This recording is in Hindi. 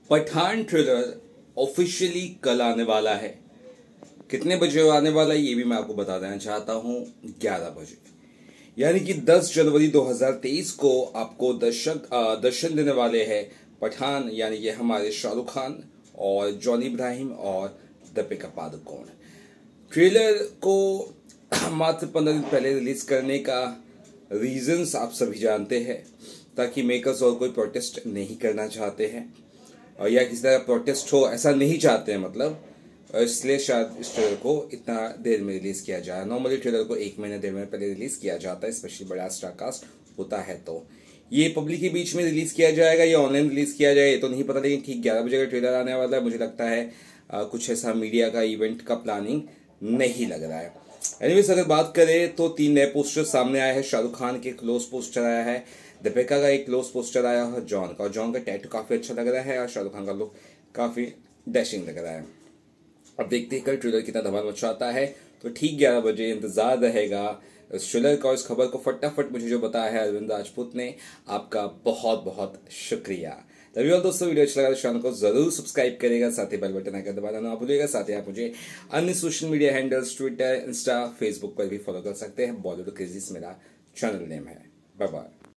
पठान ट्रेलर ऑफिशियली कल आने वाला है। कितने बजे आने वाला है ये भी मैं आपको बता देना चाहता हूं, 11 बजे, यानी कि 10 जनवरी 2023 को आपको दर्शन देने वाले हैं पठान, यानी कि हमारे शाहरुख खान और जॉनी इब्राहिम और दीपिका पादुकोण। ट्रेलर को मात्र 15 दिन पहले रिलीज करने का रीजंस आप सभी जानते हैं, ताकि मेकर्स और कोई प्रोटेस्ट नहीं करना चाहते हैं या किसी तरह प्रोटेस्ट हो ऐसा नहीं चाहते हैं, मतलब इसलिए शायद इस ट्रेलर को इतना देर में रिलीज किया जाए। नॉर्मली ट्रेलर को 1 महीने 1.5 महीने पहले रिलीज किया जाता है, स्पेशली बड़ा स्टार कास्ट होता है। तो ये पब्लिक के बीच में रिलीज किया जाएगा या ऑनलाइन रिलीज किया जाए ये तो नहीं पता, लेकिन ठीक 11 बजे का ट्रेलर आने वाला है। मुझे लगता है कुछ ऐसा मीडिया का इवेंट का प्लानिंग नहीं लग रहा है। एनीवेज, अगर बात करें तो 3 नए पोस्टर सामने आए हैं। शाहरुख खान के क्लोज पोस्टर आया है, दीपिका का एक क्लोज पोस्टर आया है, जॉन का टैटू काफी अच्छा लग रहा है और शाहरुख खान का लुक काफी डैशिंग लग रहा है। अब देखते हैं कल ट्रेलर कितना धमाल मचाता है। तो ठीक 11 बजे इंतजार रहेगा इस ट्रेलर का। इस खबर को फटाफट मुझे जो बताया है अरविंद राजपूत ने, आपका बहुत बहुत शुक्रिया। तभी और दोस्तों, वीडियो अच्छा लगा तो चैनल को जरूर सब्सक्राइब करेगा, साथ ही बेल बटन आइकन दबाना ना भूलिएगा। साथ ही आप मुझे अन्य social media handles Twitter, Insta, Facebook पर भी फॉलो कर सकते हैं। बॉलीवुड क्रेजीज मेरा चैनल नेम है। Bye bye.